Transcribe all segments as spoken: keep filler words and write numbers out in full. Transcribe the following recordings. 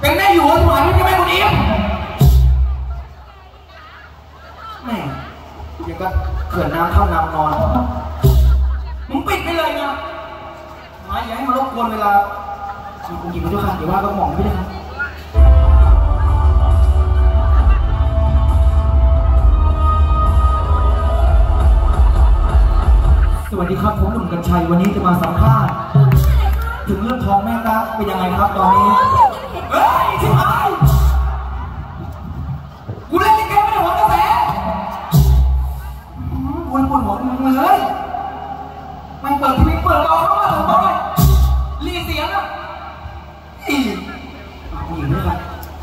เป็นแม่อยู่สมัยนี้จะแม่คนอิ่มแม่ยังก็เขื่อนน้ำเข้าน้ำนอนมึงปิดไปเลยนะมาอย่าให้มารบกวนเวลาคุณหญิงด้วยค่ะเดี๋ยวว่าก็มองไม่ได้สวัสดีครับผมหนุ่มกัญชัยวันนี้จะมาสัมภาษณ์ถึงเรื่องทองแม่ตาเป็นยังไงครับตอนนี้เฮ้ยชิบหายกูเล่นลิเกไม่ได้หัวกระแสกูปวดหัวมึงเลยมันเปิดทีวีเปิดเบาเข้ามาถึงบ้านรีเสียงอ่ะอีกูหญิงด้วยครับ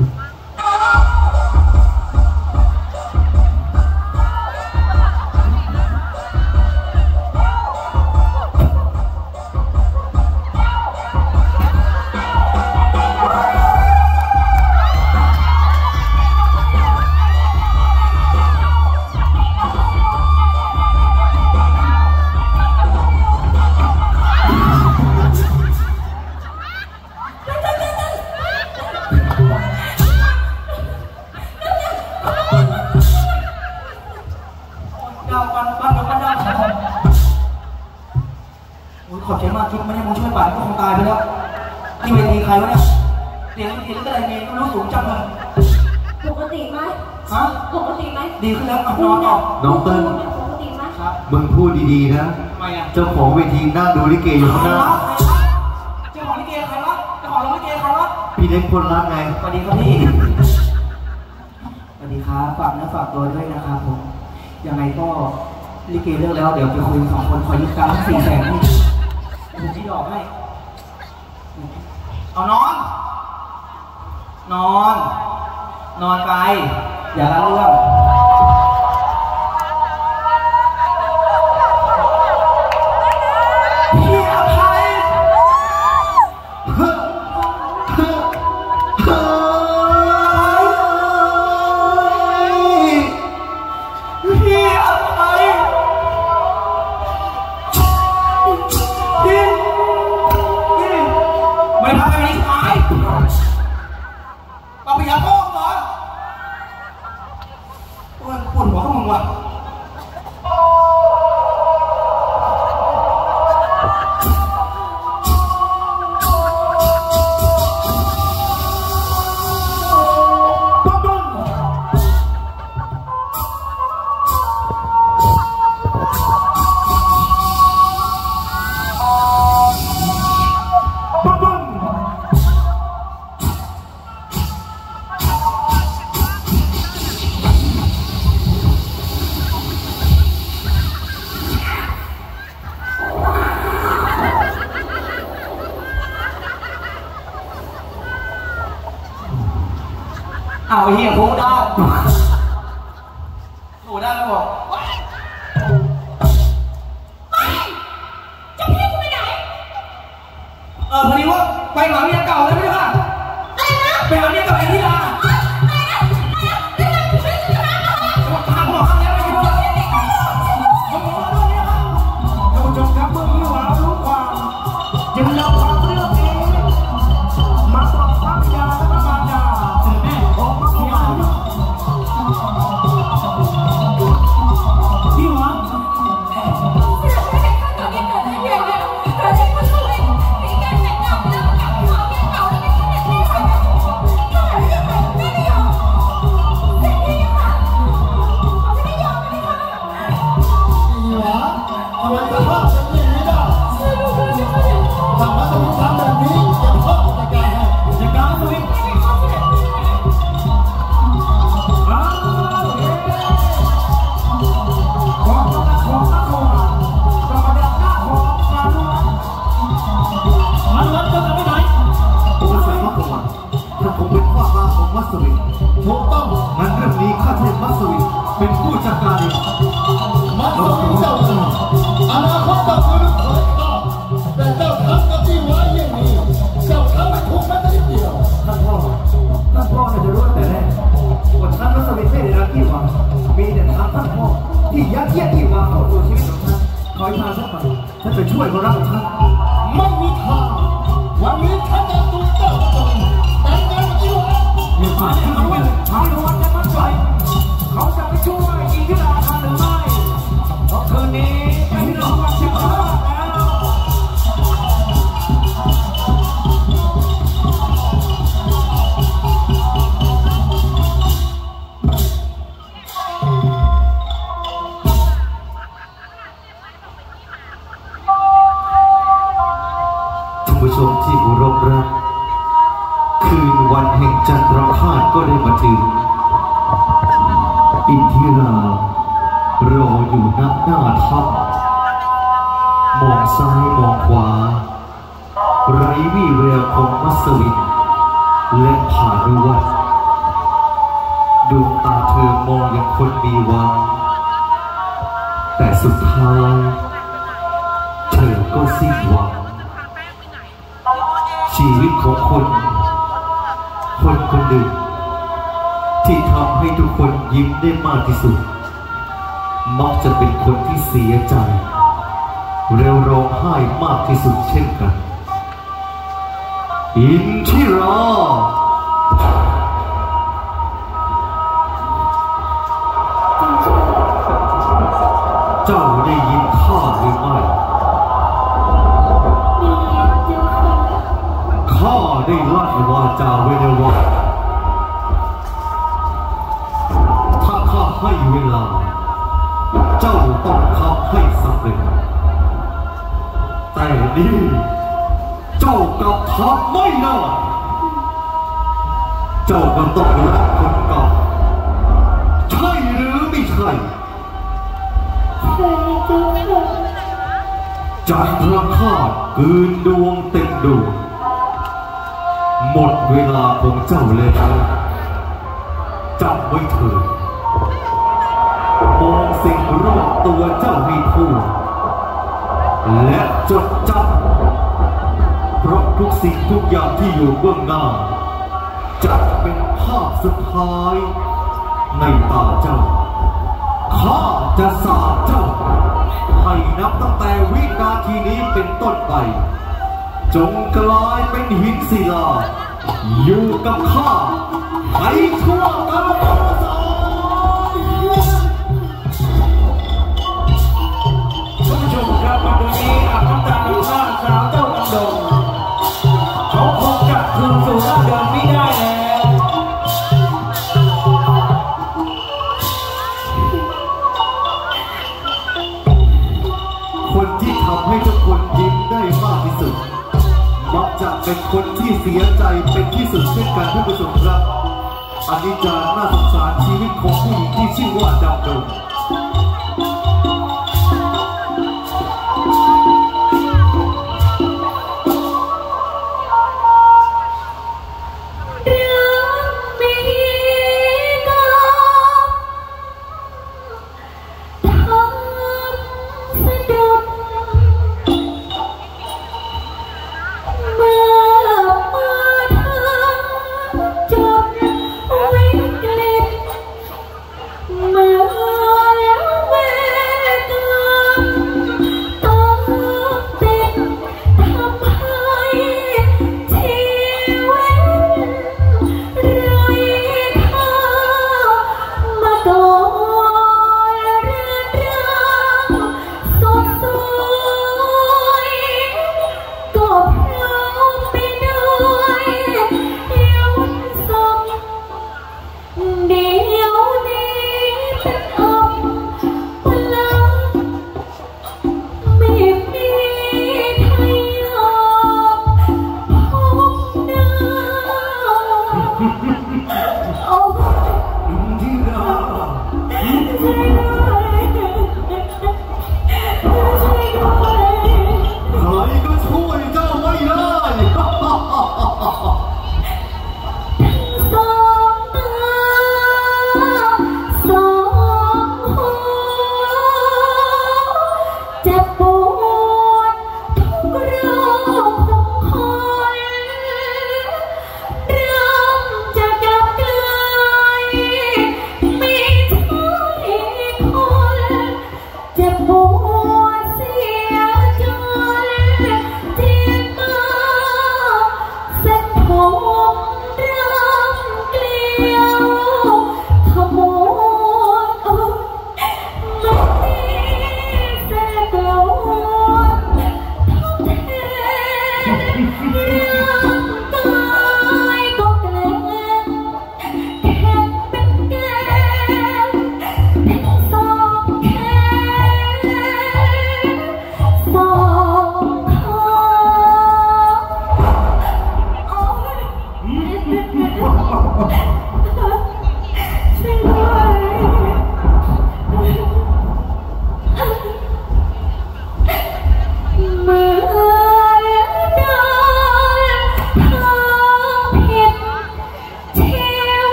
ขอบใจมากคิดไม่ให้มึงช่วยป่านก็คงตายไปแล้วนี่เวทีใครวะเนี่ยเสียงเสียงก็อะไรเงี้ยรู้สูงจังเลยปกติไหมฮะปกติไหมดีขึ้นแล้วนอนต่อน้องเติ้ลปกติไหมมึงพูดดีๆนะทำไมอ่ะเจ้าของเวทีนั่งดูลิเกอยู่ข้างหน้าเจ้าของลิเกใครวะเจ้าของลิเกใครวะพี่เล็กคนรักไงสวัสดีครับพี่สวัสดีครับฝากเนื้อฝากตัวด้วยนะครับผมยังไงก็ลิเกเลิกแล้วเดี๋ยวไปคุยสองคนคอยยึดการทั้งสี่แสนนี่ผมที่ดอกให้เอานอนนอนนอนไปอย่าละเรื่องพี่อภัยพี่อภัยไม่พาไปนี่ทำไมปาปิยาโก้เหรอโอ้ยปวดหัวข้างมึงว่ะเอาไอ้เหี้ยโคด้าโคด้าแล้วบอกไปจะพี่กูไปไหนเออพอดีว่าไปหาเมียเก่าแล้วไม่ใช่ป่ะอะไรนะไปหาเมียเก่าไอ้ที่ลาทางหัวข้างนี้ไม่ใช่ป่ะท่านผู้ชมครับเมื่อกี้เรารู้ความจึงนำความเรื่องนี้มาสอบความยาและประมาณยาพี่หวังถูกต้องงั้นเรื่องนี้ข้าเทพมัสวิเป็นผู้จัดการเองมัสวิเจ้าหน้าอนาคตต้องคือลูกเขยข้าแต่เจ้าทำกับที่ไว้อย่างนี้เจ้าทำไม่ถูกแม้แต่นิดเดียวท่านพ่อท่านพ่อน่าจะรู้ตั้งแต่แรกว่าท่านมัสวิไม่ได้รักที่หวังมีแต่ทางท่านพ่อที่ยัดเยียดที่วางต่อตัวชีวิตของท่านขอให้พาท่านไปท่านจะช่วยคนรักของท่านไม่มีทางวันนี้ท่านจะตัวเจ้าตนแต่งงานกับที่มที่เคารพรักคืนวันแห่งจันทรคาตก็ได้มาถึงอินทิรารออยู่ณหน้าถ้ำมองซ้ายมองขวาไร้วี่แววของมัสวินและผานุวัตรดวงตาเธอมองอย่างคนมีหวังแต่สุดท้ายเธอก็สิ้นหวังชีวิตของคนคนคนหนึ่งที่ทำให้ทุกคนยิ้มได้มากที่สุดมักจะเป็นคนที่เสียใจแล้วร้องไห้มากที่สุดเช่นกันอินทิราเจ้าได้ยินข้าหรือไม่ข้าได้ลั่นวาจาไว้แล้วว่าถ้าข้าให้เวลาเจ้าต้องทำให้สำเร็จแต่นี่เจ้ากลับทำไม่ได้เจ้าก็ต้องรักคนเก่าใช่หรือไม่ใช่จันทรคาตคืนดวงเต็มดวงหมดเวลาของเจ้าแล้วจำไว้เถิดมองสิ่งรอบตัวเจ้าให้ทั่วและจดจำเพราะทุกสิ่งทุกอย่างที่อยู่เบื้องหน้าจะเป็นภาพสุดท้ายในตาเจ้าข้าจะสาปเจ้าให้นับตั้งแต่วินาทีนี้เป็นต้นไปจงกลายเป็นหินศิลาอยู่กับข้าให้ทั่วกาลสายท่านผู้ชมครับวันนี้อาบน้ำตาดูหน้าสาวเจ้าลำดงเขาคงกลับคืนสู่หน้าเดิมไม่ได้แล้วคนที่ทำให้ทุกคนยิ้มได้มากที่สุดมักจะเป็นคนที่เสียใจเป็นที่สุดเช่นกันท่านผู้ชมครับอันนี้จะน่าสงสารชีวิตของผู้หญิงที่ชื่อว่าดำดง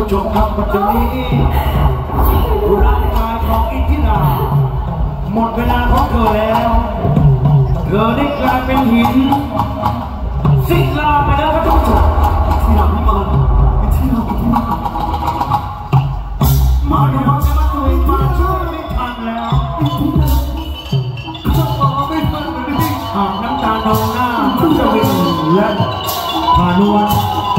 ผู้ชมครับปัจจุบันนี้ร่างกายของอินทิราหมดเวลาของเธอแล้วเธอได้กลายเป็นหินศิลาไปแล้วครับทุกท่านที่เราไม่มาที่เราไม่มามาดูว่าจะมาตัวเองมาช่วยไม่ทันแล้วก็มาไม่ทันเลยอาบน้ำตาลองหน้ามัสวินและพานุวัฒน์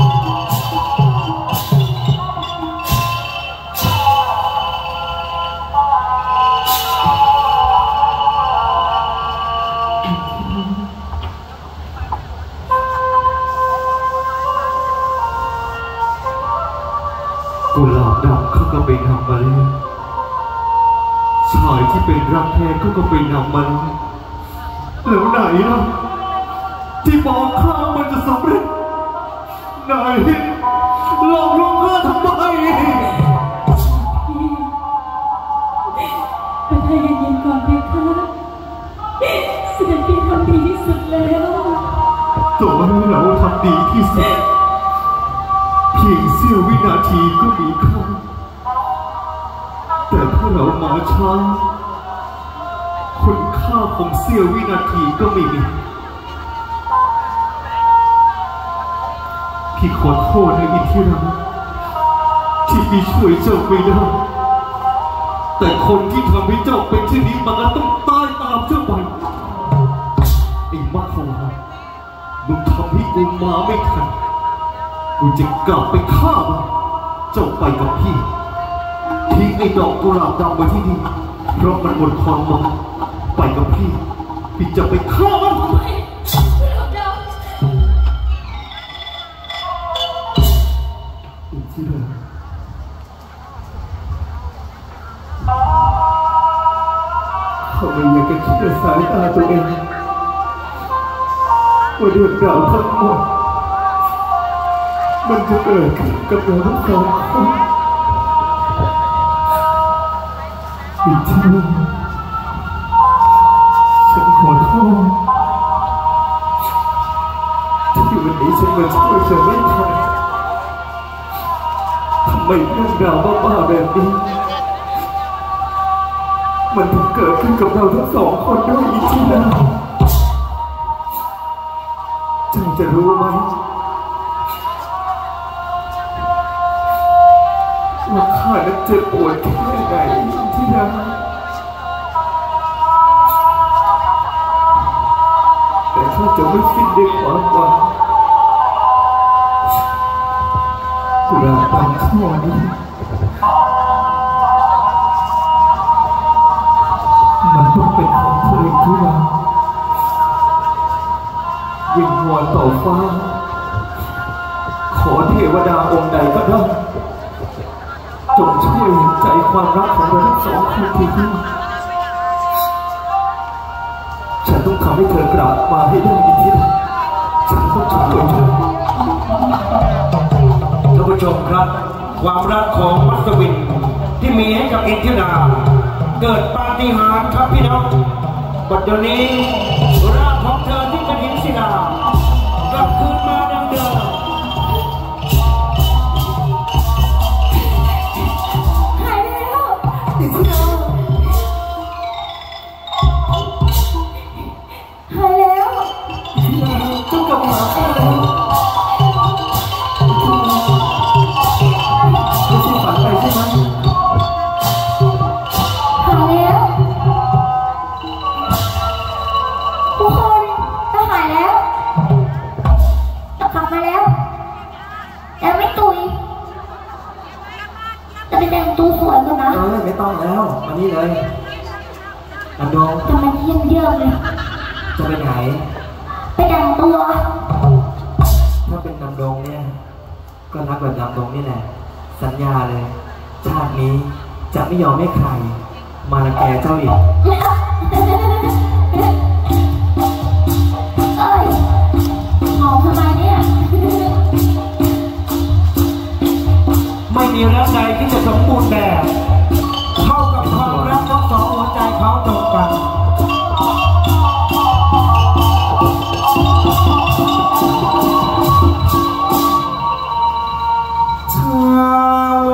กุหลาบดำเขาก็ไปนำมาแล้วชายที่เป็นรักแท้เขาก็ไปนำมาแล้วแล้วไหนล่ะที่บอกข้ามันจะสำเร็จไหนหลอกลวงข้าทำไมเป็นไทยเย็นๆก่อนเพคะเสด็จพี่ทำดีที่สุดแล้วตัวให้เราทำดีที่สุดเพียงเสี้ยววินาทีก็มีค่าแต่ถ้าเรามาช้าคุณค่าของเสี้ยววินาทีก็ไม่มีพี่ขอโทษในอิทธิราที่พี่ช่วยเจ้าไม่ได้แต่คนที่ทำให้เจ้าเป็นเช่นนี้มันก็ต้องตายตามเจ้าไปไอ้มัคคลามึงทำให้กูมาไม่ทันกูจะกลับไปฆ่ามันเจ้าไปกับพี่ทิ้งไอ้ดอกกุหลาบดำไว้ที่นี่เพราะมันหมดความหมายไปกับพี่พี่จะไปฆ่ามันอินทิราเขาไม่อยากจะเชื่อสายตาตัวเองว่าเรื่องราวทั้งหมดมันจะเกิดขึ้นกับเราทั้งสองคนอินทิราฉันขอโทษที่วันนี้ฉันมาช่วยเธอไม่ทันทำไมเรื่องราวบ้าๆแบบนี้มันถึงเกิดขึ้นกับเราทั้งสองคนด้วยอินทิราฉันจะรู้ไหมว่าข้านั้นเจ็บปวดแค่ไหนที่นั่นแต่ข้าจะไม่สิ้นด้วยความหวังกุหลาบดำช่อนี้มันต้องเป็นของเธอเองทุกวันวิงวอนต่อฟ้าขอเทวดาองค์ใดก็ได้จงช่วยเห็นใจความรักของเราทั้งสองคนทีนี้ฉันต้องทำให้เธอกลับมาให้ได้อีกทีฉันต้องช่วยเธอท่านผู้ชมครับความรักของมัสวินที่มีให้กับอินทิราเกิดปาฏิหาริย์ครับพี่น้องบัดเดี๋ยวนี้ร่างของเธอที่เป็นหินศิลากลับคืนมาดังเดิมไม่ต้องแล้วมานี่เลยลำดงจะมาเยี่ยมเยี่ยมเลยจะไปไหนไปแต่งตัวถ้าเป็นลำดงเนี่ยก็รักแบบลำดงนี่แหละสัญญาเลยชาตินี้จะไม่ยอมให้ใครมาละแกเจ้าอีกเอ้ยหอมทำไมเนี่ยไม่มีรักใดที่จะสมบูรณ์แบบเท่ากับความรักทั้งสองหัวใจเขาตรงกันชาว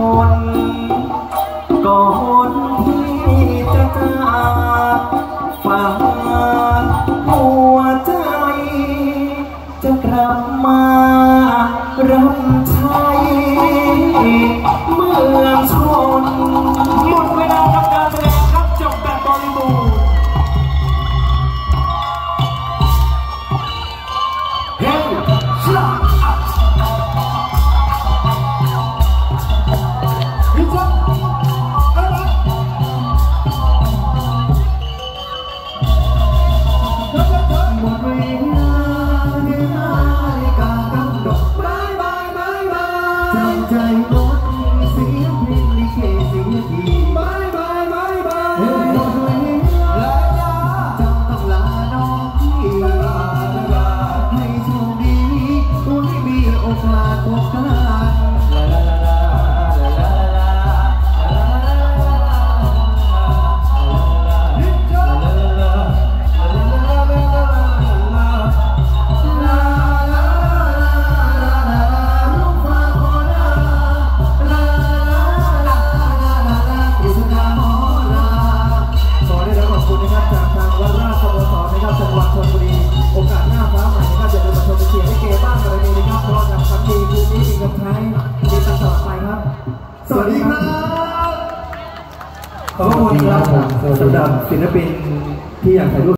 นก่อนที่จะจากฝากหัวใจจะกลับมารับใช้เมืองชนหมดเวลาทำการแสดงครับจบแบบบริบูรณ์เฮ้ยชลาพิจักอะไรหมดเวลาเดินหน้ากากำดกบายบายบายบายใจใจรถเสียงเพลงลิเกเสียทีบายบายบายบายหมดเวลาจำต้องลาน้องพี่ให้โชคดีอุ้ยมีโอกาสพบกันสวัสดีครับขอบคุณครับสำหรับศิลปินที่อยากถ่ายรูป